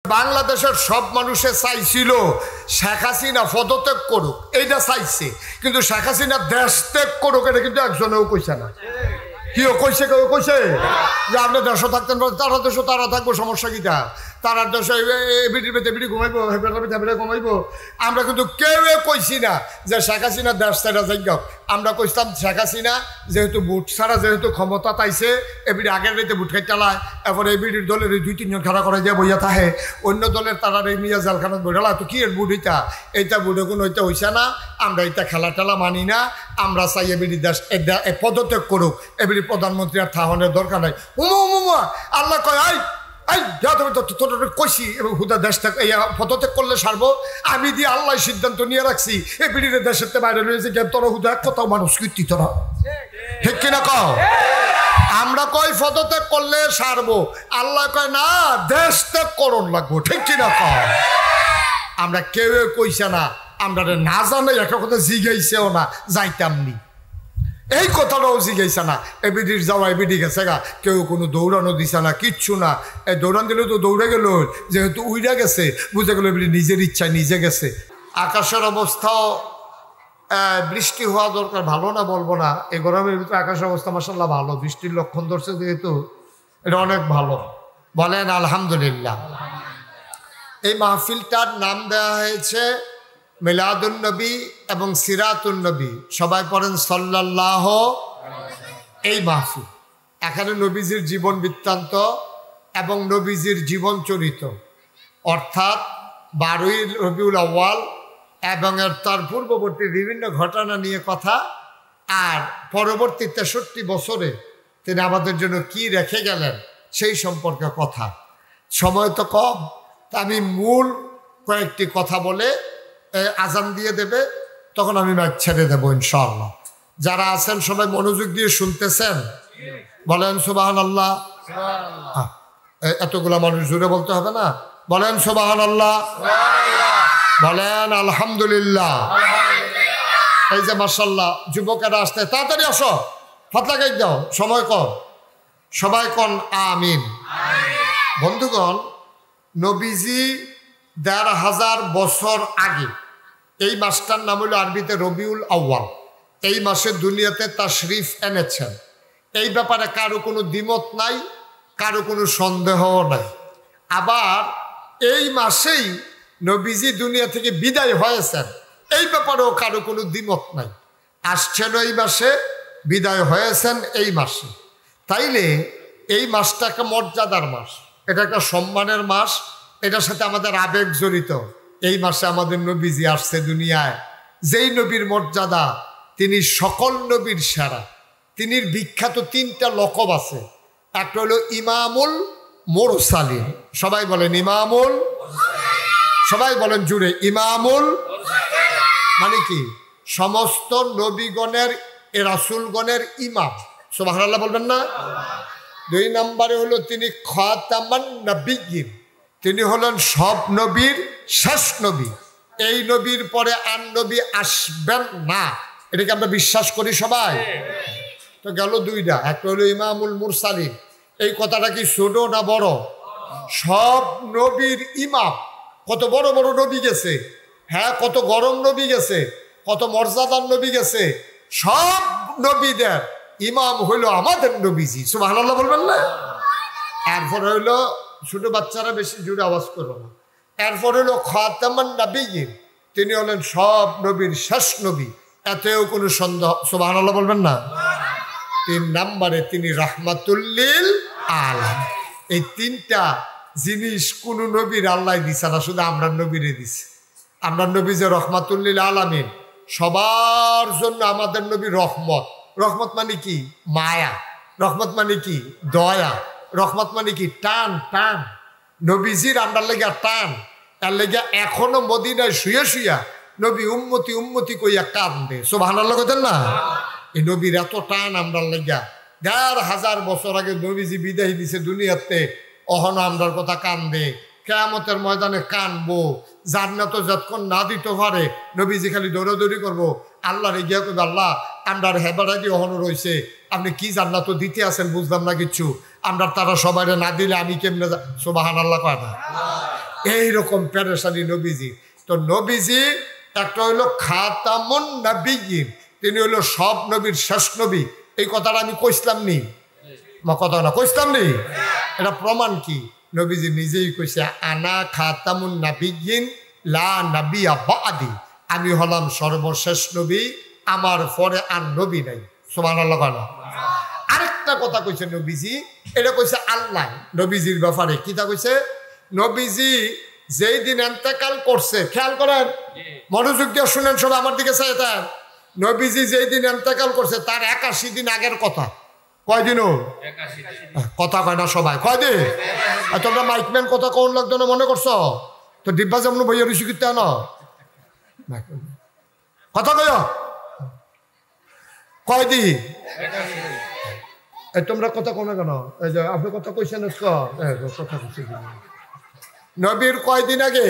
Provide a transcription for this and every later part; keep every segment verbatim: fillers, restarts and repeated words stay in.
বাংলাদেশের সব মানুষে চাইছিল শেখ হাসিনা পদত্যাগ করুক, এইটা চাইছে, কিন্তু শেখ হাসিনা দেশ ত্যাগ করুক এটা কিন্তু একজনেও কইছে না। কেউ কইছে কেউ কইছে যে আপনি দেশে থাকতেন, তারা দেশে তারা থাকবো, সমস্যা কিটা? তারা দেশে এবিটির বেতে এবিটি ঘুমাইবো, হেবেটার বেতে হেবেটা ঘুমাইবো। আমরা কিন্তু কেউ কইছি না যে শেখ হাসিনা দেশ ছাড়া যাই হোক। আমরা কইতাম শেখ হাসিনা যেহেতু বুট ছাড়া যেহেতু ক্ষমতা তাইছে, এবিটি আগের রেতে বুট খাই চালায়, এরপরে এবিটির দলের দুই তিনজন খাড়া করে দিয়ে বইয়া থাকে, অন্য দলের তারা এই মিয়া জালখানাত বইলা তো কি এর বুট এইটা এইটা বুটে কোনো ওইটা হইছে না। আমরা এইটা খেলা টেলা মানি না, আমরা চাই এবিটি দেশ পদত্যাগ করুক, এবিটি প্রধানমন্ত্রী আর থাহনের দরকার নাই। উমা উমা আল্লাহ কয় আই এই কইছি এবং হুদা দেশ থেকে পদত্যাগ করলে সারবো আমি দিয়ে আল্লাহ সিদ্ধান্ত নিয়ে রাখছি এই বিড়ির দেশের বাইরে রয়েছে কেন তোরা হুদা এক কথাও মানুষ কীর্তি তোরা ঠিক কিনা কও? আমরা কই পদত্যাগ করলে সারবো, আল্লাহ কয় না দেশ ত্যাগ করণ লাগবো, ঠিক কিনা কও? আমরা কেউ কইছে না, আমরা না জানে একটা কথা জিগাইছেও না, যাইতাম নি এই কথাটাও জিগাইছে না। এবিডির যাওয়া এবিডি গেছে গা, কেউ কোনো দৌড়ানো দিছে না, কিচ্ছু না। এই দৌড়ান দিলেও তো দৌড়ে গেল, যেহেতু উইরা গেছে বুঝে গেল এবিডি নিজের ইচ্ছায় নিজে গেছে। আকাশের অবস্থাও বৃষ্টি হওয়া দরকার, ভালো না বলবো না, এই গরমের ভিতরে আকাশের অবস্থা মাশাআল্লাহ ভালো, বৃষ্টির লক্ষণ ধরছে যেহেতু এটা অনেক ভালো, বলেন আলহামদুলিল্লাহ। এই মাহফিলটার নাম দেওয়া হয়েছে মিলাদুন নবী এবং সিরাতুন নবী, সবাই পড়েন সাল্লাল্লাহু। এই মাহফিল এখানে নবীজির জীবন বৃত্তান্ত এবং নবীজির জীবন চরিত, অর্থাৎ বারোই রবিউল আউয়াল এবং এর তার পূর্ববর্তী বিভিন্ন ঘটনা নিয়ে কথা, আর পরবর্তী তেষট্টি বছরে তিনি আমাদের জন্য কি রেখে গেলেন সেই সম্পর্কে কথা। সময় তো কম, তা আমি মূল কয়েকটি কথা বলে আজান দিয়ে দেবে, তখন আমি মাইক ছেড়ে দেবো ইনশাআল্লাহ। যারা আছেন সবাই মনোযোগ দিয়ে শুনতেছেন, বলেন সুবহানাল্লাহ। এতগুলা মানুষ জুড়ে বলতে হবে না, বলেন সুবহানাল্লাহ, বলেন আলহামদুলিল্লাহ। এই যে মাশাআল্লাহ যুবকেরা আসতে, তাড়াতাড়ি আসো, হাত লাগাই দাও, সময় কম, সবাই কোন আমিন। বন্ধুগণ, নবীজি দেড় হাজার বছর আগে এই মাসটার নাম হলো আরবিতে রবিউল আউয়াল, এই মাসে দুনিয়াতে তাশরিফ এনেছেন। এই ব্যাপারে কারো কোনো দ্বিমত নাই, কারো কোনো সন্দেহও নাই। আবার এই মাসেই নবীজি দুনিয়া থেকে বিদায় হয়েছেন, এই ব্যাপারেও কারো কোনো দ্বিমত নাই। আসছেন এই মাসে, বিদায় হয়েছেন এই মাসে। তাইলে এই মাসটা একটা মর্যাদার মাস, এটা একটা সম্মানের মাস, এটার সাথে আমাদের আবেগ জড়িত। এই মাসে আমাদের নবীজি আসছে দুনিয়ায়, যেই নবীর মর্যাদা, তিনি সকল নবীর সেরা। তিনি বিখ্যাত তিনটা লকব আছে, একটা হলো ইমামুল মুরসালিন, সবাই বলেন ইমামুল, সবাই বলেন জুড়ে ইমামুল, মানে কি সমস্ত নবীগণের এ রাসূলগণের ইমাম, সুবহানাল্লাহ বলবেন না? দুই নম্বরে হলো তিনি খাতামান নবিয়্যিন, তিনি হলেন সব নবীর শেষ নবী। এই নবীর পরে আর নবী আসবেন না, এটাকে আমরা বিশ্বাস করি সবাই। তো গেল দুইটা, একটা হলো ইমামুল মুরসালিন। এই কথাটা কি ছোট না বড়? সব নবীর ইমাম। কত বড় বড় নবী গেছে, হ্যাঁ, কত গরম নবী গেছে, কত মর্যাদার নবী গেছে। সব নবীদের ইমাম হইল আমাদের নবীজি, সুবহানাল্লাহ বলবেন না? এরপর হইল, ছোট বাচ্চারা বেশি জোরে আওয়াজ করো না, এরপর হইল খাতামান নবিয়্যিন, তিনি হলেন সব নবীর শেষ নবী, এতেও কোনো সন্দেহ, সুবহানাল্লাহ বলবেন না? তিন নম্বরে তিনি রাহমাতুল লিল আলামিন। এই তিনটা জিনিস কোন নবীর আল্লাহ দিছে না, শুধু আমরা নবীরে দিছে। আমরা নবী যে রাহমাতুল লিল আলামিন, সবার জন্য আমাদের নবী রহমত। রহমত মানে কি? মায়া। রহমত মানে কি? দয়া। রহমত মানে কি? টান টান। নবীজির আমরা লেগা টান, তার লেগা এখনো মদিনায় শুয়ে শুয়া নবী উম্মতি উম্মতি কইয়া কান্দে, সুবহানাল্লাহ কইতেন না? এই নবীর এত টান আমরা লেগা। দেড় হাজার বছর আগে নবীজি বিদায় দিছে দুনিয়াতে, অহন আমরার কথা কান্দে, কিয়ামতের ময়দানে কানবো। জান্নাত যতক্ষণ না দিতে পারে নবীজি খালি দৌড়াদৌড়ি করবো, আল্লাহ রে গিয়া কইবে আল্লাহ আমরার হেবারাজি অহনো রয়েছে, আপনি কি জান্নাত দিতে আছেন বুঝলাম না কিচ্ছু, আমরা তারা সবাই না দিলে আমি কেমনে, সুবহানাল্লাহ কয় না? এইরকম পেরেশানি নবীজি। তো নবীজি একটা হইলো খাতামুন নবিয়্যিন, তিনি হইলো সব নবীর শেষ নবী। এই কথাটা আমি কইসলাম নি, মা কথা না কইসলাম নি, এটা প্রমাণ কি? নবীজি নিজেই কইছে আনা খাতামুন নবিয়্যিন লা নবিয়্যা বা'দি, আমি হলাম সর্বশেষ নবী, আমার পরে আর নবী নাই। সুবহানাল্লাহ। আরেকটা কথা কইছে নবীজি, এটা কইছে আল্লাহ নবীজির ব্যাপারে। কিতা কইছে? নবীজি যেই দিন ইন্তেকাল করছে, খেয়াল করেন, মনোযোগ দিয়ে শুনেন সব, আমার দিকে চাইতেন। নবীজি যেই দিন ইন্তেকাল করছে তার একাশি দিন আগের কথা। কয়দিন? কথা কয় না সবাই, কয়দিন? তোমরা মাইকম্যান কথা কোন লাগতো না মনে করছো? তো ডিব্বা যেমন বইয়া রুচি করতে না কথা কয় কয়দিন? তোমরা কথা কোন কেন? এই যে আপনি কথা কইছেন কথা কইছে নবীর কয়দিন আগে?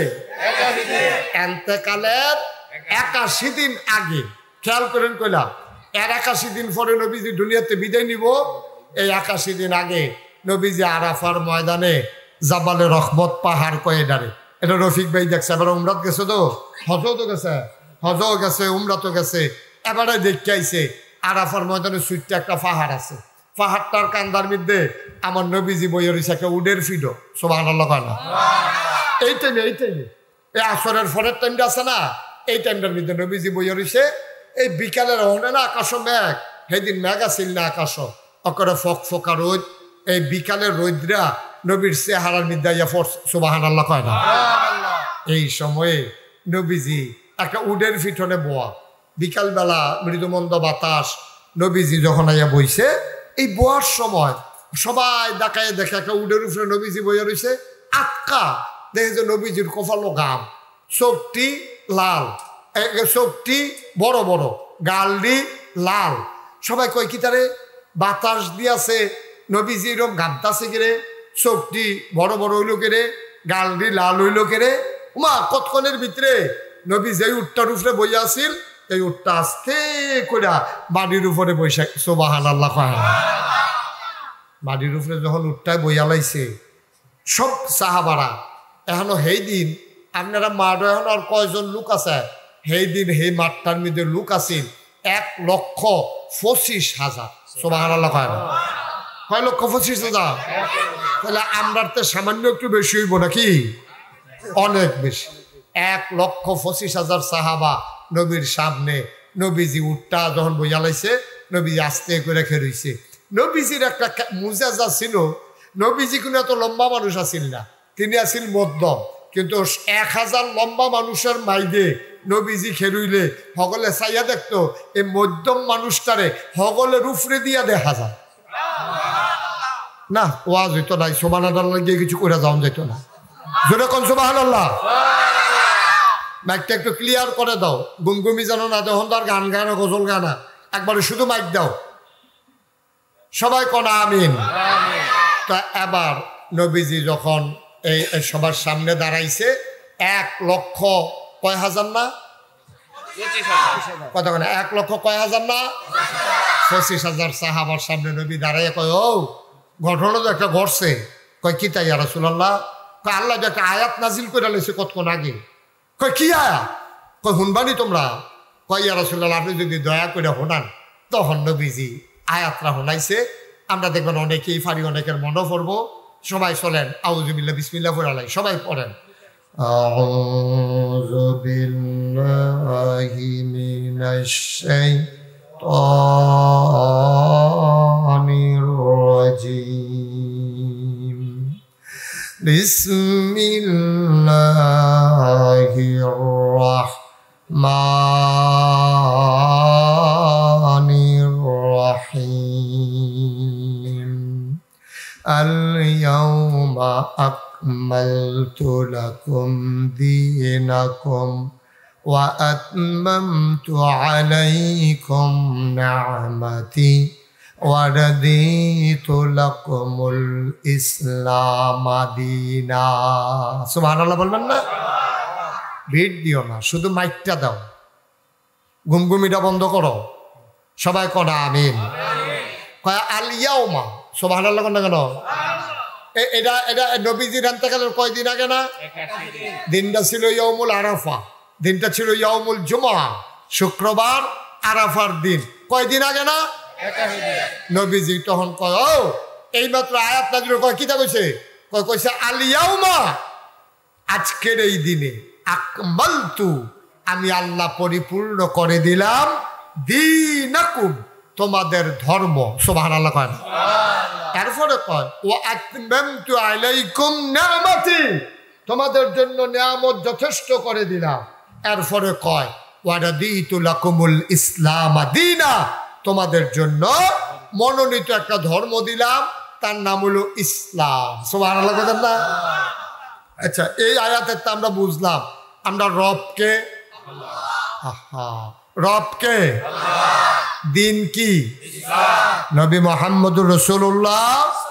এন্তেকালের একাশি দিন আগে। খেয়াল করেন কইলা, এর একাশি দিন পরে নবীজি দুনিয়াতে বিদায় নিব। এই একাশি দিন আগে নবীজি আরাফার ময়দানে জাবালে রহমত পাহাড় কয়ে ডারে। এটা রফিক ভাই দেখছে, এবার উমরাত গেছে, তো হজও তো গেছে, হজও গেছে, উমরাতও গেছে। এবারে দেখতে আইছে আরাফার ময়দানে সুইটটা একটা পাহাড় আছে, পাহাড়টার কান্দার মধ্যে আমার নবীজি বইয়ের রয়েছে একটা উডের ফিডো। সুবহানাল্লাহ কয় না? এই টাইমে এই টাইমে এই আসরের ফরের টাইমটা আছে না, এই টাইমটার মধ্যে নবীজি বইয়ের রয়েছে। এই বিকালের হনে না আকাশ মেঘ, সেদিন মেঘ আসিল না আকাশ, অকরে ফক ফকা রোদ। এই বিকালের রোদরা নবীর চেহারার মধ্যে ইয়া ফোর্স। সুবহানাল্লাহ কয় না? এই সময়ে নবীজি একটা উডের ফিটনে বোয়া, বিকালবেলা মৃদুমন্দ বাতাস, নবীজি যখন আইয়া বইছে, এই বোয়ার সময় সবাই দেখায় দেখে একটা উডের উপরে নবীজি বইয়া রয়েছে। আটকা দেখে যে নবীজির কপালো গাম, চোখটি লাল, চোখটি বড় বড়, গালটি লাল। সবাই কয় কি তারে বাতাস দিয়াছে, নবীজি এরকম গামতাছে কেরে, চোখটি বড় বড় হইল কেরে, গালটি লাল হইল কেরে। উমা কতক্ষণের ভিতরে নবী যেই উটটার উপরে বইয়া আসিল, এই উটটা আস্তে কইরা বাড়ির উপরে বৈশা। সুবহানাল্লাহ। বাড়ির উপরে যখন উটটায় বইয়া লাইছে, সব সাহাবারা এখনো সেই দিন আপনারা মাঠ এখন আর কয়জন লোক আছে, সেই দিন সেই মাঠটার মধ্যে লোক আছিল এক লক্ষ পঁচিশ হাজার। সুবহানাল্লাহ। কয় না? কয় লক্ষ পঁচিশ হাজার? তাহলে আমরার তো সামান্য একটু বেশি হইব নাকি? অনেক বেশি। এক লক্ষ পঁচিশ হাজার সাহাবা নবীর সামনে। নবীজি উটটা যখন বইয়া লাইছে, নবীজি আস্তে করে খেরইছে। নবীজির একটা মুজাজা ছিল, নবীজি কোনো এত লম্বা মানুষ আসিল না, তিনি আসিল মধ্যম। কিন্তু এক হাজার লম্বা মানুষের মাইদে নবীজি খেরুইলে হগলে চাইয়া দেখতো এই মধ্যম মানুষটারে হগলের উপরে দিয়া দেখা যায় না। ওয়াজ হইতো নাই, সুবহানাল্লাহ গিয়ে কিছু করে যাওয়া যেত না। জোরে কোন সুবহানাল্লাহ। মাইকটা একটু ক্লিয়ার করে দাও, গুমগুমি জানো না, যখন তার গান গানা গজল গানা, একবারে শুধু মাইক দাও, সবাই কোন আমিন। তা এবার নবীজি যখন এই সবার সামনে দাঁড়াইছে, এক লক্ষ কয় হাজার না কথা কেন, এক লক্ষ কয় হাজার না পঁচিশ হাজার সাহাবার সামনে নবী দাঁড়াইয়া কয়, ও ঘটনা তো একটা ঘটছে। কয় কি তাই ইয়া রাসূলুল্লাহ? কয় আল্লাহ যে একটা আয়াত নাজিল করে লাইছে কতক্ষণ আগে। কয় কি আয়াত? কয় শুনবানি তোমরা? কয় ইয়া রাসূলুল্লাহ আপনি যদি দয়া করে শোনান। তখন নবীজি আয়াতরা শোনাইছে। আমরা দেখবেন অনেকেই ফারি, অনেকের মনও পড়বো। সবাই চলেন আউযু বিল্লাহ বিসমিল্লাহ পড়ালাই, সবাই পড়েন। আউযু বিল্লাহি মিনাশ শাইতানির রাজীম। বিসমিল্লাহির রাহমানির রাহিম। আল-ইয়াওমা আকমালতু লাকুম দীনাকুম ওয়া আতমামতু আলাইকুম নি'মাতি ওয়া রাদিতু লাকুমুল ইসলাম দীনা। সুবহানাল্লাহ বলবেন না? ভিড় দিও না, শুধু মাইকটা দাও, গুমগুমিটা বন্ধ করো, সবাই কনা আমিন। কয় আল ইয়াউমা, সুবহানাল্লাহ কেন কেন এটা এটা নবীজির ইন্তেকালের কয়দিন আগে না? দিনটা ছিল ইয়াউমুল আরাফা, দিনটা ছিল ইয়াউমুল জুমা, শুক্রবার আরাফার দিন। কয়দিন আগে না? নবীজি তখন কয় ও এইমাত্র আয়াত নাযিল কয় কিতা কইছে? কয় কইছে আল ইয়াউমা, আজকের এই দিনে আকমালতু, আমি আল্লাহ পরিপূর্ণ করে দিলাম দীনাকুম, তোমাদের ধর্ম। সুবহানাল্লাহ কয় না? এরপরে কয় ও আতমামতু আলাইকুম নিয়ামতি, তোমাদের জন্য নিয়ামত যথেষ্ট করে দিলাম। এরপরে কয় ওয়া রাদিতু লাকুমুল ইসলাম দীনা, তোমাদের জন্য মনোনীত একটা ধর্ম দিলাম, তার নাম হলো ইসলাম। সুবহানাল্লাহ বলেন না? আচ্ছা, এই আয়াতের তো আমরা বুঝলাম আমরা রবকে, রবকে, দিন কি? নবী মুহাম্মদুর রাসূলুল্লাহ।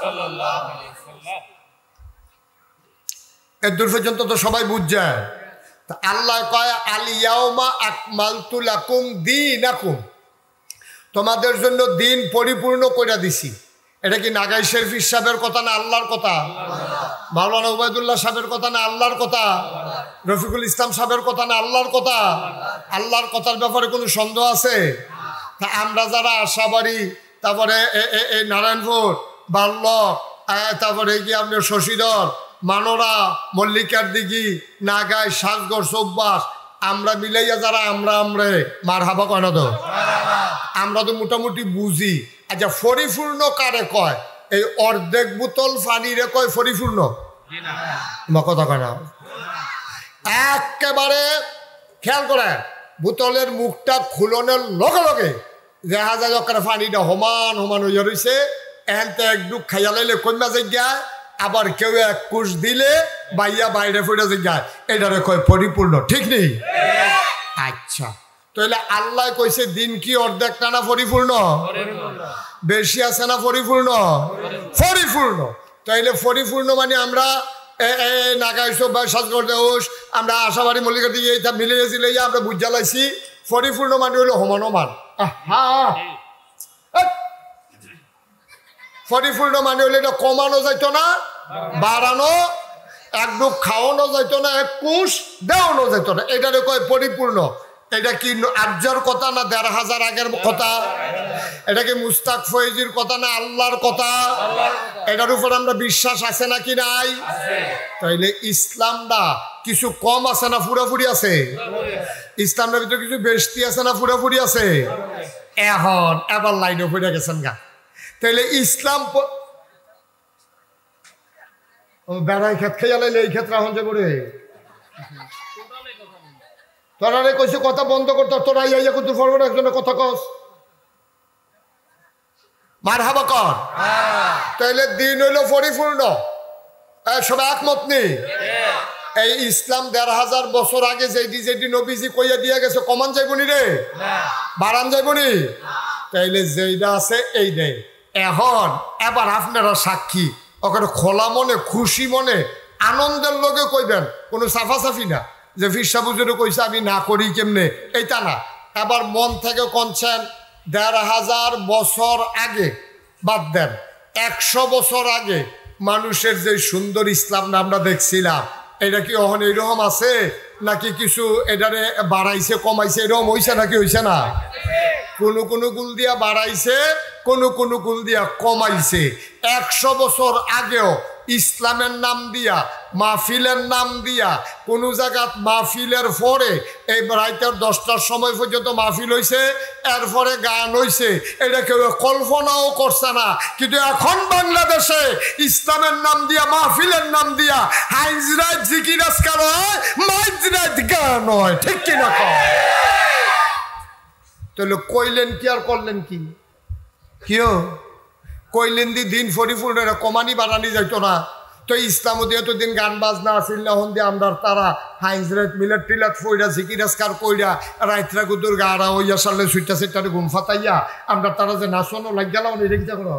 এর দূর পর্যন্ত তো সবাই বুঝছে। আল্লাহ কয় আল ইয়াউমা আকমালতু লাকুম দীনাকুম, তোমাদের জন্য দিন পরিপূর্ণ করে দিছি। এটা কি নাগাই শরীফ সাহেবের কথা না আল্লাহর কথা? মাওলানা উবাইদুল্লাহ সাহেবের কথা না আল্লাহর কথা? রফিকুল ইসলাম সাহেবের কথা না আল্লাহর কথা? আল্লাহর কথার ব্যাপারে কোনো সন্দেহ আছে? তা আমরা যারা আশাবাড়ি, তারপরে এই নারায়ণপুর, বাল্য, তারপরে কি আপনার শশীধর, মানোরা, মল্লিকার দিঘি, নাগাই, সাজগড়, চৌবাস, আমরা মিলাইয়া যারা আমরা আমরে মার হাবা কয় না তো? আমরা তো মোটামুটি বুঝি। আচ্ছা, পরিপূর্ণ কারে কয়? এই অর্ধেক বোতল পানিরে কয় পরিপূর্ণ? কথা কয় না? একেবারে খেয়াল করে বোতলের মুখটা খুলনের লগে লগে দেখা যায় ওখানে পানিটা সমান সমান হইয়া রয়েছে, এহেনতে এক ডুব খাইয়া লাইলে কমা জায়গায়, আবার কেউ এক কুশ দিলে বাইয়া বাইরে ফুটে জায়গায়, এটারে কয় পরিপূর্ণ। ঠিক নেই? আচ্ছা, তাহলে আল্লাহ কইছে দিন কি অর্ধেক না পরিপূর্ণ? বেশি আছে না পরিপূর্ণ? পরিপূর্ণ। তাইলে পরিপূর্ণ মানে আমরা নাগাই সব সাজগড় দেওস, আমরা আশাবাড়ি মল্লিকার দিকে এটা মিলে গেছিল, আমরা বুঝ জ্বালাইছি। পরিপূর্ণ মানে হইলো সমান সমান। পরিপূর্ণ মানে হইলে এটা কমানো যাইতো না, বাড়ানো, এক ডুব খাওয়ানো যাইতো না, এক কুশ দেওয়ানো যাইতো না, এটারে কয় পরিপূর্ণ। এটা কি আর্যর কথা না দেড় হাজার আগের কথা? এটা কি মুস্তাক ফয়েজির কথা না আল্লাহর কথা? এটার উপর আমরা বিশ্বাস আছে নাকি নাই? তাইলে ইসলামটা কিছু কম আছে না পুরাপুরি আছে? ইসলামের ভিতরে কিছু বেশি আছে না পুরাপুরি আছে? এখন এবার লাইনে পড়ে গেছেন গা। তাইলে ইসলাম বেড়াই ক্ষেত খেয়ে লাইলে এই ক্ষেত্রে এখন যে করে তোরা রে কইছে কথা বন্ধ করতে, তোরা ইয়া কিন্তু ফরওয়ার্ড একজনের কথা কস মারহাবা কর। তাইলে দিন হইল পরিপূর্ণ, সবাই একমত নেই? এই ইসলাম দেড় হাজার বছর আগে যেটি যেটি নবীজি কইয়া দিয়া গেছে, কমান যাইবনি রে, বাড়ান যাইবনি? তাইলে যেইটা আছে এই নেই। এখন এবার আপনারা সাক্ষী, ওখানে খোলা মনে, খুশি মনে, আনন্দের লোকে কইবেন, কোনো সাফাসাফি না যে ফিরসা বুজুরে কইছে আমি না করি কেমনে, এইটা না। এবার মন থেকে কনছেন দেড় হাজার বছর আগে বাদ দেন, একশো বছর আগে মানুষের যে সুন্দর ইসলামটা আমরা দেখছিলাম, এটা কি এখন এইরকম আছে নাকি কিছু এটারে বাড়াইছে কমাইছে এরকম হইছে নাকি হইছে না? কোনো কোনো গুল দিয়া বাড়াইছে, কোনো কোনো গুল দিয়া কমাইছে। একশো বছর আগেও ইসলামের নাম দিয়া, মাহফিলের নাম দিয়া, কোনো জায়গাত মাহফিলের পরে এই রাইতের দশটার সময় পর্যন্ত মাহফিল হয়েছে, এরপরে গান হয়েছে, এটা কেউ কল্পনাও করছে না। কিন্তু এখন বাংলাদেশে ইসলামের নাম দিয়া, মাহফিলের নাম দিয়া হাইজরাত জিকির আজকার হয়, মাইজরাত গান হয়। ঠিক কিনা কয়? তাহলে কইলেন কি আর করলেন কি? কিও কইলেন দি দিন পরিপূর্ণ, কমানি বাড়ানি যাইতো না। তো ইসলাম দিয়ে তো দিন গান বাজনা আসিল না, হন দিয়ে আমরা তারা হাইজরাত মিলাত টিলাত ফইরা জিকির আজকার কইরা রাইতরা গুদুর গাড়া হইয়া সারলে সুইটা সেটারে ঘুম ফাতাইয়া আমরা তারা যে নাচনও লাগ গেলাম রেখে করো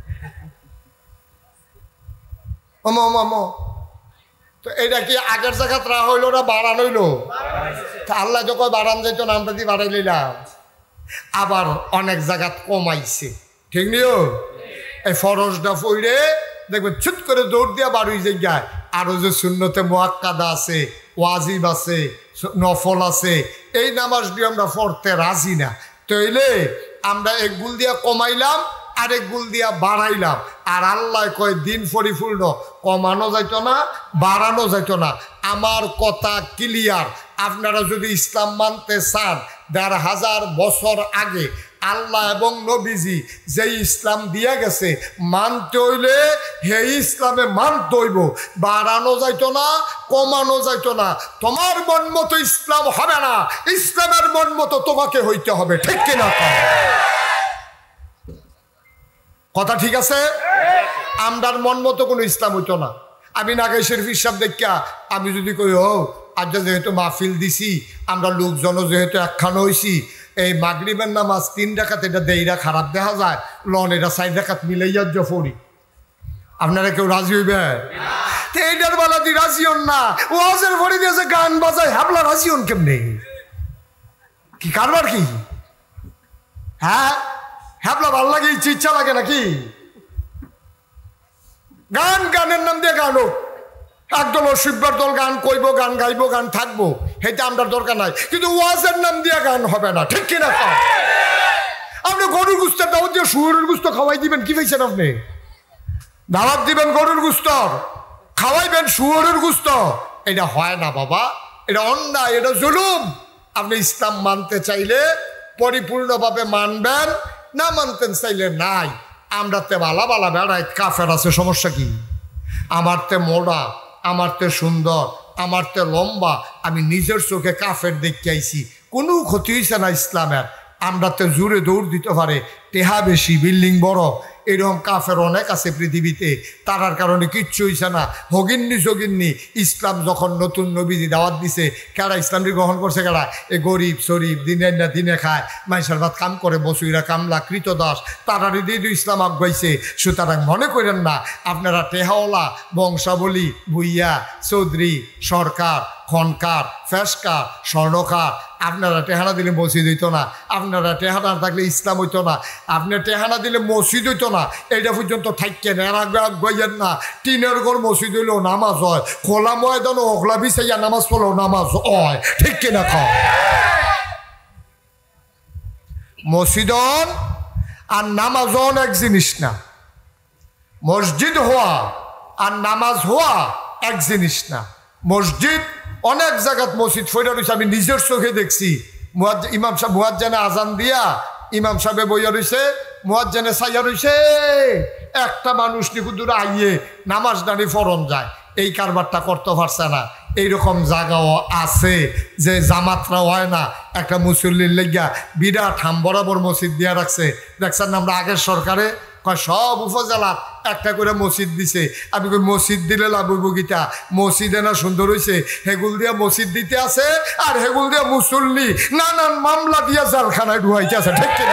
অম অম। তো এটা কি আগের জায়গাত রা হইল না বাড়ান হইল? আল্লাহ যখন বাড়ান যাইতো না, আমরা দিয়ে বাড়াই লইলাম। আবার অনেক জায়গাত কমাইছে, ঠিক নিও? এই ফরজটা ফইরে দেখবেন ছুট করে দৌড় দিয়া বাড়ি জায়গায় আরও যে সুন্নতে মুআক্কাদা আছে, ওয়াজিব আছে, নফল আছে, এই নামাজটি আমরা পড়তে রাজি না। তাইলে আমরা এক গুল দিয়া কমাইলাম আর এক গুল দিয়া বাড়াইলাম। আর আল্লাহ কয় দিন পরিপূর্ণ, কমানো যাইত না, বাড়ানো যাইত না। আমার কথা ক্লিয়ার। আপনারা যদি ইসলাম মানতে চান, দেড় হাজার বছর আগে আল্লাহ এবং নবীজি যে ইসলাম দিয়া গেছে, মানতে হইলে হে ইসলামে মানতে হইব, বাড়ানো যাইত না, কমানো যাইত না। তোমার মন মতো ইসলাম হবে না, ইসলামের মন মতো তোমাকে হইতে হবে। ঠিক কিনা কথা? ঠিক আছে? আমরার মন মতো কোনো ইসলাম হইতো না। আমি নাগাই শরীফ হিসাব দেখা আমি যদি কই ও আজ যেহেতু মাহফিল দিছি, আমরা লোকজনও যেহেতু একখানো হয়েছি, এই মাগরিবের নামাজ তিন রাকাত এটা দেইরা খারাপ দেখা যায়, লন এটা চার রাকাত মিলাইয়া পড়ি। আপনারা কেউ রাজি হইবে? এইটার বেলা দি রাজি হন না। ওয়াজের ভরে দিয়েছে গান বাজায়, হাবলা রাজি হন কেমনে? কি কারবার কি? হ্যাঁ, হ্যাবলা ভাল লাগে, ইচ্ছা লাগে নাকি? গান গানের নাম দিয়ে গান হোক, একদল অসিব্বার দল গান কইব, গান গাইব, গান থাকবো, এটা আমরা দরকার নাই। কিন্তু ওয়াজের নাম দিয়ে গান হবে না। ঠিক কিনা? আপনি গরুর গুস্তের দাওয়াত দিয়ে শুয়োরের গুস্ত খাওয়াই দিবেন, কি পেয়েছেন? আপনি দাওয়াত দিবেন গরুর গুস্তর, খাওয়াইবেন শুয়োরের গুস্ত, এটা হয় না বাবা, এটা অন্যায়, এটা জুলুম। আপনি ইসলাম মানতে চাইলে পরিপূর্ণভাবে মানবেন, না মানতেন চাইলে নাই। আমরা তে বালা বালা বেড়াই, কাফের আছে, সমস্যা কি? আমার তে মোড়া, আমার তে সুন্দর, আমার তে লম্বা, আমি নিজের চোখে কাফের দেখতে আইছি, কোনো ক্ষতি হয়েছে না ইসলামের। আমরা তে জোরে দৌড় দিতে পারে, টেহা বেশি, বিল্ডিং বড়, এরকম কাফের অনেক আছে পৃথিবীতে, তারার কারণে কিচ্ছু হইছে না। হগিন্নি সগিন্নি ইসলাম যখন নতুন নবীজি দাওয়াত দিছে, কারা ইসলামটি গ্রহণ করছে? কারা? এ গরিব শরীফ, দিনে না দিনে খায়, মাইসার ভাত কাম করে, বসুইরা কামলা, কৃতদাস, তারারই দিয়ে ইসলাম আগাইছে। সুতরাং মনে করেন না আপনারা টেহাওয়ালা, বংশাবলী, ভুইয়া, চৌধুরী, সরকার, খনকার, ফেসকার, স্বর্ণকার, আপনারা টেহানা দিলে মসজিদ হইতো না, আপনারা টেহানা থাকলে ইসলাম হইতো না, আপনার টেহানা দিলে মসজিদ হইতো না। এইটা পর্যন্ত থাকেন, এর আগে গইয়েন না। টিনের ঘর মসজিদ হইলেও নামাজ হয়, খোলা ময়দানও ওখলা বিছাইয়া নামাজ পড়লেও নামাজ হয়। ঠিক কিনা কম? মসজিদন আর নামাজন এক জিনিস না। মসজিদ হওয়া আর নামাজ হওয়া এক জিনিস না। মসজিদ অনেক জায়গাত মসজিদ ফইরা রয়েছে, আমি নিজের চোখে দেখছি। ইমাম সাহেব মুয়াজ্জিনে আজান দিয়া ইমাম সাহেবে বইয়া রয়েছে, মুয়াজ্জিনে চাইয়া রয়েছে, একটা মানুষ নিকুদুরে আইয়ে নামাজ দাঁড়ি ফরন যায়, এই কারবারটা করতে পারছে না। এইরকম জায়গাও আছে যে জামাতরা হয় না, একটা মুসল্লির লেগিয়া বিরাট হাম বরাবর মসজিদ দিয়া রাখছে। দেখছেন আমরা আগের সরকারে সব উপজেলার একটা করে মসজিদ দিছে। আমি কই মসজিদ দিলে লাভ হইব গীতা? মসজিদে না সুন্দর হয়েছে, হেগুল দিয়া মসজিদ দিতে আছে, আর হেগুল দিয়া মুসল্লি নানান মামলা দিয়া জালখানায় ঢুয়াইতে আছে। ঠিক কিনা?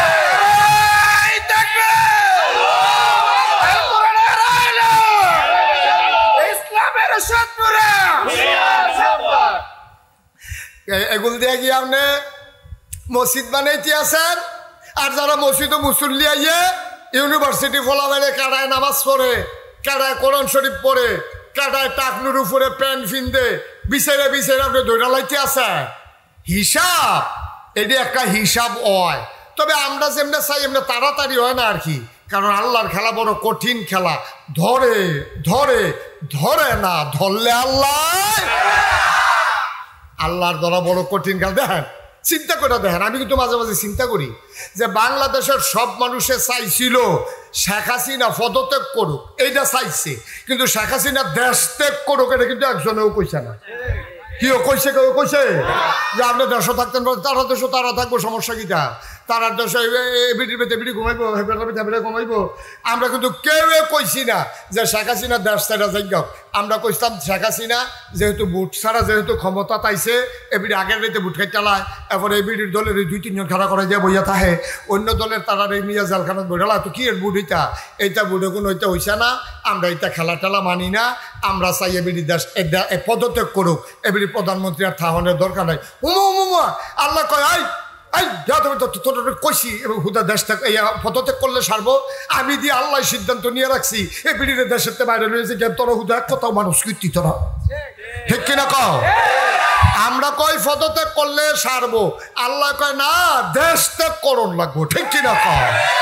এগুল দিয়া গিয়ে আপনি মসজিদ বানাইতে আছেন, আর যারা মসজিদ ও মুসল্লি আইয়ে ইউনিভার্সিটি ফলাবেলে কাটায় নামাজ পড়ে, কাটায় কোরআন শরীফ পড়ে, কাটায় টাকনুর উপরে প্যান্ট ফিন্দে, বিচারে বিচারে আপনি দৈরা লাইতে আছে। হিসাব এটি একটা হিসাব হয়, তবে আমরা যেমনি চাই এমনি তাড়াতাড়ি হয় না আর কি। কারণ আল্লাহর খেলা বড় কঠিন খেলা, ধরে ধরে ধরে না ধরলে আল্লাহ আল্লাহর ধরা বড় কঠিন খেলা। দেখেন, চিন্তা করে দেখেন, আমি কিন্তু মাঝে মাঝে চিন্তা করি যে বাংলাদেশের সব মানুষে চাইছিল শেখ হাসিনা পদত্যাগ করুক, এইটা চাইছে, কিন্তু শেখ হাসিনা দেশ ত্যাগ করুক এটা কিন্তু একজনেও কইছে না। কেউ কইছে কেউ কইছে যে আপনি দেশও থাকতেন, তারা দেশও তারা থাকবো, সমস্যা কিটা? তারা দেশে এবিটির বেতে এবিটি ঘুমাইবো, হেবেটার বেতে হেবেটা ঘুমাইবো। আমরা কিন্তু কেউ কইছি না যে শেখ হাসিনা দেশ ছাড়া যাইগ। আমরা কইতাম শেখ হাসিনা যেহেতু বুট ছাড়া যেহেতু ক্ষমতা তাইছে, এবিটি আগের রেতে বুট খাই চালায়, এরপরে এবিটির দলের দুই তিনজন খাড়া করে দিয়ে বইয়া থাকে, অন্য দলের তারা এই মিয়া জালখানাত বইলা। তো কি এর বুট এইটা? এইটা বুটে কোনো ওইটা হইছে না। আমরা এইটা খেলা টেলা মানি না। আমরা চাই এবিটি দেশ পদত্যাগ করুক, এবিটি প্রধানমন্ত্রী আর থাহনের দরকার নাই। উমা উমা আল্লাহ কয়, আই এই তোর কইছি এবং হুদা দেশ থেকে পদত্যাগ করলে সারবো আমি দিয়ে আল্লাহ সিদ্ধান্ত নিয়ে রাখছি এই বিড়ির দেশের বাইরে রয়েছে তোরা হুদা কোথাও মানুষ কীর্তি তোরা ঠিক কিনা কও আমরা কই পদত্যাগ করলে সারবো আল্লাহ কয় না দেশ ত্যাগ করণ লাগবো ঠিক কিনা কও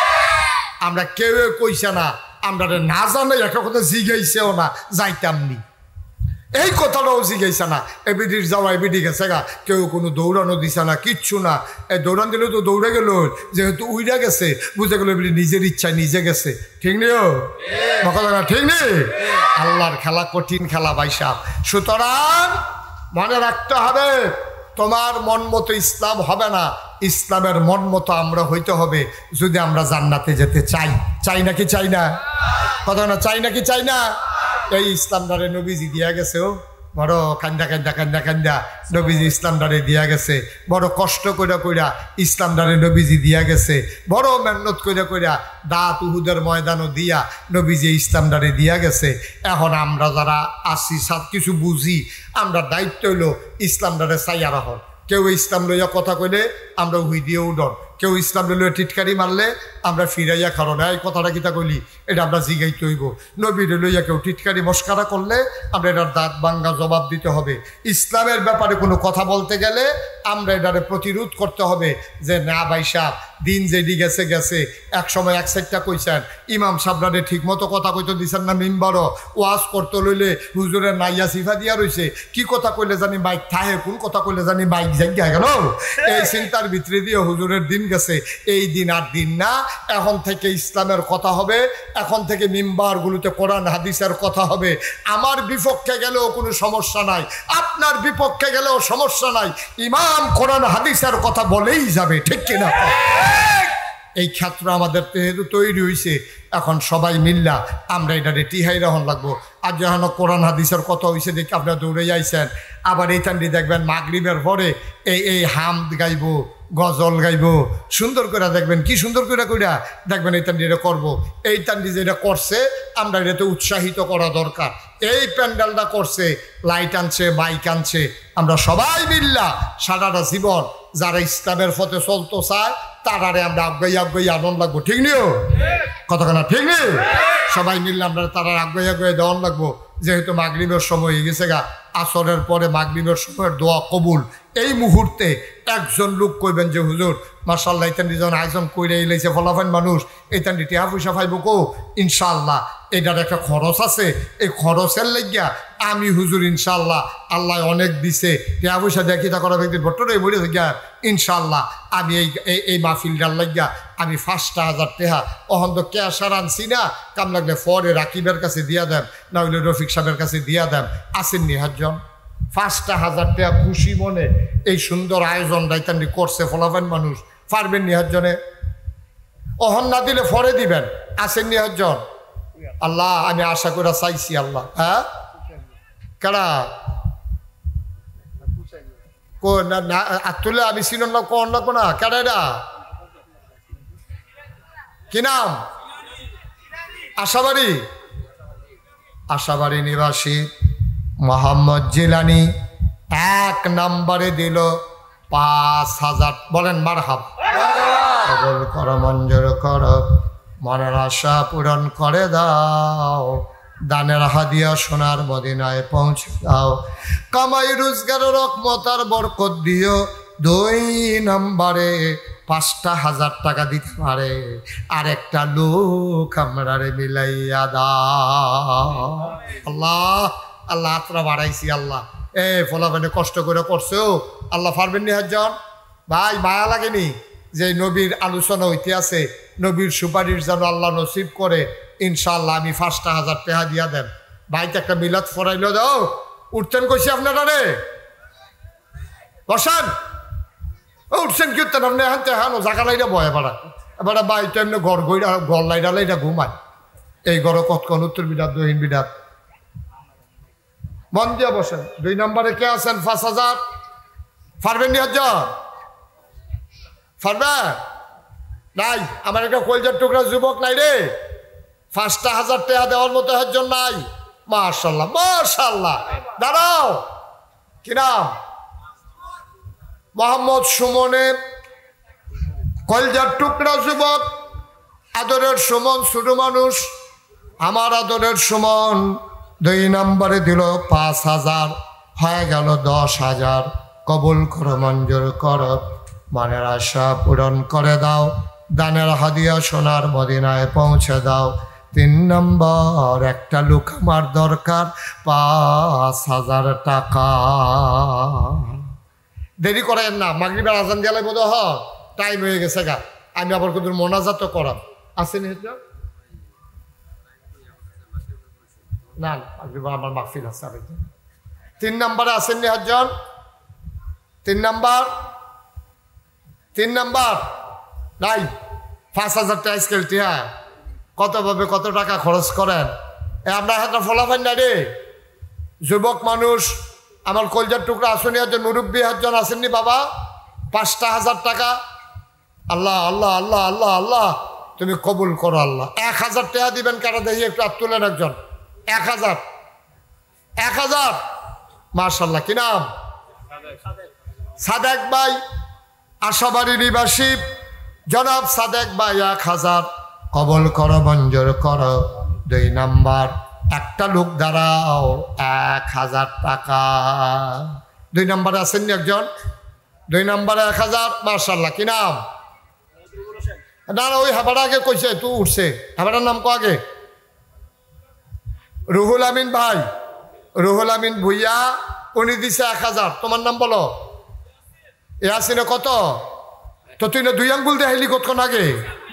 আমরা কেউ কইছে না আমরা না জানে একটা কথা জিগাইছেও না যাইতাম নি এই কথাটাও জিগাইছে না এবিডির যাওয়া এবিডি গেছে গা কেউ কোনো দৌড়ানো দিছে না কিচ্ছু না এই দৌড়ান দিলেও তো দৌড়ে গেল যেহেতু উইরা গেছে বুঝে গেল এবিডি নিজের ইচ্ছায় নিজে গেছে ঠিক নেই কথা না ঠিক নেই আল্লাহর খেলা কঠিন খেলা ভাই সাহেব সুতরাং মনে রাখতে হবে তোমার মন মতো ইসলাম হবে না ইসলামের মন মতো আমরা হইতে হবে যদি আমরা জান্নাতে যেতে চাই চাই নাকি চাই না কথা না চাই নাকি চাই না এই ইসলাম দ্বারে নবীজি দিয়া গেছে ও বড় কান্দা কান্দা কান্দা কান্দা নবীজি ইসলাম দ্বারে দিয়া গেছে বড় কষ্ট কইরা কইরা ইসলাম দ্বারে নবীজি দিয়া গেছে বড় মেহনত কইরা কইরা দাঁত উহুদের ময়দানও দিয়া নবীজি ইসলাম দ্বারে দিয়া গেছে এখন আমরা যারা আসি সব কিছু বুঝি আমরা দায়িত্ব হইল ইসলাম দ্বারে চাইয়া রাখর কেউ ইসলাম লইয়া কথা কইলে আমরা হুই দিয়ে উডন কেউ ইসলাম লইয়া টিটকারি মারলে আমরা ফিরাইয়া কারণ এই কথাটা কিতা কইলি এটা আমরা জিগাইতে হইব নবীরে লইয়া কেউ টিটকারি মস্কারা করলে আমরা এটার দাঁত ভাঙ্গা জবাব দিতে হবে ইসলামের ব্যাপারে কোনো কথা বলতে গেলে আমরা এটারে প্রতিরোধ করতে হবে যে না ভাই সাহেব দিন যেদি গেছে গেছে এক সময় এক সাইডটা কইছেন ইমাম সাহেবরারে ঠিক মতো কথা কইতে দিছেন না মিম্বারও ওয়াজ করতে লইলে হুজুরের নাইয়া সিফা দিয়া রইছে কি কথা কইলে জানি বাইক থাহে কোন কথা কইলে জানি বাইক জায়গা গেল এই চিন্তার ভিতরে দিয়ে হুজুরের দিন গেছে এই দিন আর দিন না এখন থেকে ইসলামের কথা হবে এখন থেকে মিম্বারগুলোতে কোরআন হাদিসের কথা হবে আমার বিপক্ষে গেলেও কোনো সমস্যা নাই আপনার বিপক্ষে গেলেও সমস্যা নাই ইমাম কোরআন হাদিসের কথা বলেই যাবে ঠিক কিনা এই ক্ষেত্র আমাদের যেহেতু তৈরি হয়েছে এখন সবাই মিল্লা আমরা এটারে টিহাই রহন লাগবো আর যখন কোরআন হাদিসের কথা হয়েছে দেখে আপনারা দৌড়ে যাইছেন আবার এই টান্ডি দেখবেন মাগরিবের পরে এই এই হামদ গাইব গজল গাইব সুন্দর করে দেখবেন কি সুন্দর করে কইরা দেখবেন এই টান্ডি এটা করবো এই টান্ডি যেটা করছে আমরা এটাতে উৎসাহিত করা দরকার এই প্যান্ডেলটা করছে লাইট আনছে মাইক আনছে আমরা সবাই মিল্লা সারাটা জীবন যারা ইসলামের পথে চলতে চায় তারারে আমরা আগ্রহী আগ্রহী আনন্দ লাগবো ঠিক নিও কতক্ষণ ঠিক নেই সবাই মিললে আমরা তারা আগ্রহী আগ্রহী দেওয়ান লাগবো যেহেতু মাগরিবের সময় হয়ে গেছে গা আসরের পরে মাগরিবের সময়ের দোয়া কবুল এই মুহূর্তে একজন লোক কইবেন যে হুজুর মাশাআল্লাহ ইতান্ডি যখন আয়োজন কইরে এলাইছে ফলাফান মানুষ ইতান্ডি টিয়া পয়সা পাইব কো ইনশাআল্লাহ এটার একটা খরচ আছে এই খরচের লাগিয়া আমি হুজুর ইনশাআল্লাহ আল্লাহ অনেক দিছে টিয়া পয়সা দেখি তা করা ব্যক্তির ভট্টরে বলে গিয়া ইনশাআল্লাহ আমি এই এই মাহফিলটার লাগিয়া আমি পাঁচটা হাজার টেহা অহন তো ক্যাশার আনছি না কাম লাগলে পরে রাকিবের কাছে দিয়া দেন না হইলে রফিক সাহেবের কাছে দিয়া দেন আসেননি হাজজন পাঁচটা হাজার টাকা খুশি মনে এই সুন্দর আয়োজন দায়িত্বান্ডি করছে ফলাফান মানুষ পারবেন নিহাজনে অহন না দিলে ফরে দিবেন আসেন নিহাজন আল্লাহ আমি আশা করে চাইছি আল্লাহ হ্যাঁ কারা তুলে আমি চিন না কন লাগবো না কারা কি নাম আশাবাড়ি আশাবাড়ি নিবাসী মোহাম্মদ জিলানি এক নম্বরে দিল পাঁচ হাজার বলেন মারহাব কবুল কর মঞ্জুর কর মনের আশা পূরণ করে দাও দানের হাদিয়া সোনার মদিনায় পৌঁছে দাও কামাই রোজগার রহমতার বরকত দিও দুই নম্বরে পাঁচটা হাজার টাকা দিতে পারে আর একটা লোক আমরা রে মিলাইয়া দাও আল্লাহ আল্লাহ হাতরা বাড়াইছি আল্লাহ এ ফলাফানে কষ্ট করে করছো আল্লাহ পারবেন নি হাজজন ভাই মায়া লাগেনি যে নবীর আলোচনা হইতে আছে নবীর সুপারিশ যেন আল্লাহ নসিব করে ইনশাআল্লাহ আমি পাঁচটা হাজার টাকা দিয়া দেন ভাইকে একটা মিলাদ ফরাইল দাও উঠতেন কইছি আপনারা রে বসান উঠছেন কি উঠতেন আপনি এখন তেহানো জাগা লাইটা বয়ে পাড়া এবার ভাই তো এমনি ঘর গইরা ঘর লাইটা লাইটা ঘুমায় এই ঘর কতক্ষণ উত্তর বিরাট দক্ষিণ বিরাট মন দিয়া বসেন দুই নম্বরে কে আছেন পাঁচ হাজার পারবেন নি হাজার পারবে নাই আমার একটা কলজার টুকরা যুবক নাই রে পাঁচটা হাজার টাকা দেওয়ার মতো হাজার নাই মাশাআল্লাহ মাশাআল্লাহ দাঁড়াও কি নাম মোহাম্মদ সুমনে কলজার টুকরা যুবক, আদরের সুমন, ছোট মানুষ, আমার আদরের সুমন দুই নম্বরে দিল পাঁচ হাজার, হয়ে গেল দশ হাজার। কবুল করো, মঞ্জুর করো, মনের আশা পূরণ করে দাও, দানের হাদিয়া সোনার মদিনায় পৌঁছে দাও। তিন নম্বর, একটা লোক আমার দরকার, পাঁচ হাজার টাকা। দেরি করেন না, মাগরিবের আজান দিয়ালে বোধ হ টাইম হয়ে গেছে গা। আমি আবার কিন্তু মোনাজাত করাম, আসেনি না? আমার মাহফিল আছে। তিন নম্বরে আসেননি হজন? তিন নাম্বার, তিন নাম্বার নাই। পাঁচ হাজার টাকা স্কেলটি, হ্যাঁ কত ভাবে কত টাকা খরচ করেন? এ আপনার হাতে ফলাফল না রে যুবক মানুষ, আমার কলজার টুকরা আসেনি হজন, মুরব্বী হজন আসেননি বাবা? পাঁচটা হাজার টাকা। আল্লাহ আল্লাহ আল্লাহ আল্লাহ আল্লাহ, তুমি কবুল করো আল্লাহ। এক হাজার টাকা দিবেন কারা দেখি, একটু হাত তুলেন একজন। এক হাজার, এক হাজার, মাশাল্লাহ। কি নাম? সাদেক ভাই, আশাবাড়ি নিবাসী জনাব সাদেক ভাই, এক হাজার কবল করো, মঞ্জুর করো। দুই নাম্বার, একটা লোক দাঁড়াও, এক হাজার টাকা। দুই নাম্বারে আসেননি একজন? দুই নাম্বারে এক হাজার, মাশাল্লাহ। কি নাম? না না, ওই হাবাটা আগে কইছে, তুই উঠছে। হাবাটার নাম কো আগে? রুহুল আমিন ভাই, রুহুল আমিন ভুইয়া, উনি দিছে এক হাজার। তোমার নাম বলো? ইয়াসিনে কত? তো তুই না দুই আঙ্গুল দেখাইলি কতক্ষণ আগে।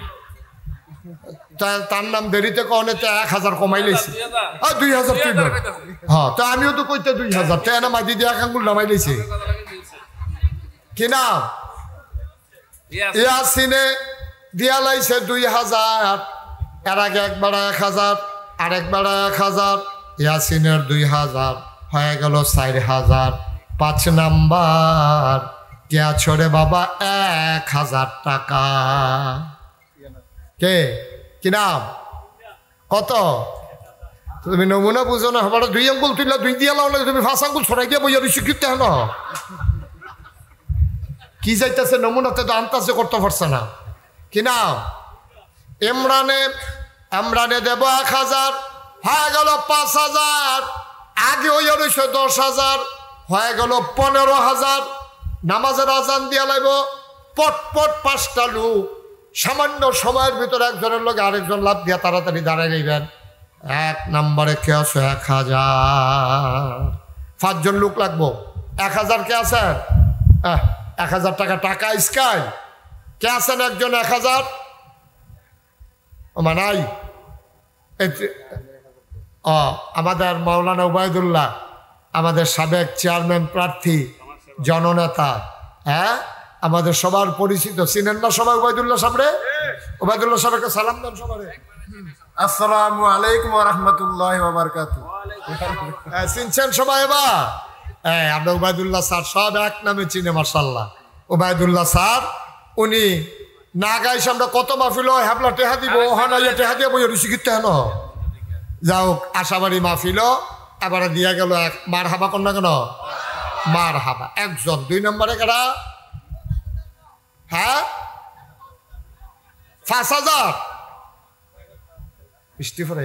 তার নাম দেরিতে কনে তো এক হাজার কমাই লেছি। হ্যাঁ দুই হাজার তুই, হ্যাঁ তো আমিও তো কইতে দুই হাজার তো না, মাদি দিয়ে এক আঙ্গুল নামাই লেছি। কি নাম? ইয়াসিনে দিয়া লাইছে দুই হাজার। এর আগে একবার এক হাজার, আরেকবার এক হাজার। ইয়াসিনের দুই হাজার, হয়ে গেল চার হাজার। পাঁচ নাম্বার, কে ছড়ে বাবা? এক হাজার টাকা। কে? কি নাম? কত? তুমি নমুনা বুঝো না? হবার দুই আঙ্গুল তুইলা দুই দিয়া লাও না, তুমি পাঁচ আঙ্গুল ছড়াই দিয়ে বইয়া বেশি কিনতে হলো। কি যাইতেছে নমুনাতে তো আনতাছে, করতে পারছে না। কি নাম? ইমরানে, ইমরানে দেব এক হাজার, হয়ে গেল পাঁচ হাজার। আগে হইয়া রয়েছে দশ হাজার, হয়ে গেল পনেরো হাজার। নামাজের আজান দিয়া লাগব, পট পট পাঁচটা লোক, সামান্য সময়ের ভিতরে একজনের লোক আরেকজন লাভ দিয়া তাড়াতাড়ি দাঁড়ায় নেবেন। এক নম্বরে কে আছে? এক হাজার। পাঁচজন লোক লাগবো, এক হাজার। কে আছেন? এক হাজার টাকা, টাকা স্কাই। কে আছেন একজন? এক হাজার মানাই। ও আমাদের মাওলানা উবায়দুল্লাহ, আমাদের সাবেক চেয়ারম্যান প্রার্থী, জননেতা, হ্যাঁ আমাদের সবার পরিচিত। চিনেন না সবাই উবায়দুল্লাহ সাহেবরে? উবায়দুল্লাহ সাহেবকে সালাম দেন সবারে। আসসালামু আলাইকুম ওয়া রাহমাতুল্লাহি ওয়া বারাকাতুহু। চিনছেন সবাই? এবার হ্যাঁ, আমরা উবায়দুল্লাহ স্যার সব এক নামে চিনে, মাশাআল্লাহ। উবায়দুল্লাহ স্যার উনি না গাইস, আমরা কত মাহফিল হয় হ্যাবলা টেহা দিব, ওখানে টেহা দিয়ে বই রুচি কিনতে হেন। যাও আশাবাড়ি মাহফিল এবার দিয়া গেল এক। মার হাবা কর না কেন? মার হাবা একজন। দুই নম্বরে কেডা? হ্যাঁ পাঁচ হাজার। বৃষ্টি পরে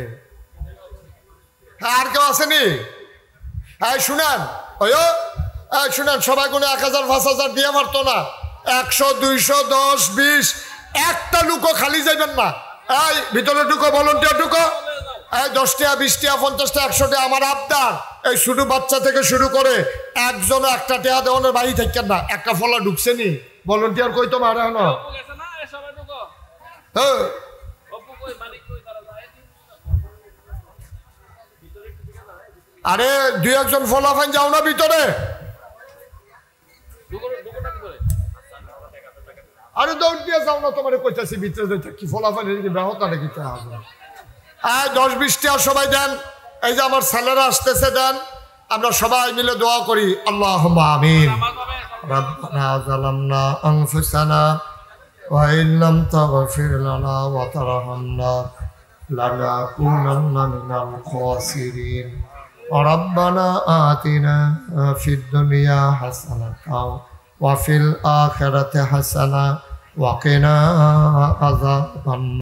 আর কেউ আসেনি? হ্যাঁ শুনেন, ওই শুনেন, সবাই কোনো এক হাজার পাঁচ হাজার দিয়ে পারতো না। একশো, দুইশো, দশ, বিশ, একটা লুকো খালি যাইবেন না। এই ভিতরে ঢুকো, ভলেন্টিয়ার ঢুকো। এই দশটা, বিশটা, পঞ্চাশটা, একশোটা আমার আবদার। এই শুরু বাচ্চা থেকে শুরু করে একজন একটা টেহা দেওয়ানের বাড়ি থাকেন না। একটা ফলা ঢুকছে নি, ভলেন্টিয়ার কই তো মারে হন। হ্যাঁ আরে দুই একজন ফলাফাইন যাও না ভিতরে। আরে দৌড় দিয়ে যাও না, তোমার কইতাছি ভিতরে যাইতে। কি ফলাফাইন ব্যাহতা নাকি? আর দশ বিশটা সবাই দেন। এই যে আমার ছেলেরা আসতেছে, দেন। আমরা সবাই মিলে দোয়া করি, আল্লাহুম্মা আমিন। রাব্বানা যালামনা আনফুসানা ওয়া ইন লাম তাগফির লানা ওয়া তারহামনা লানাকুনান্না মিনাল খাসিরিন। ربنا آتنا في الدنيا حسنة وفي الآخرة حسنة ওয়া কিনা আযাবান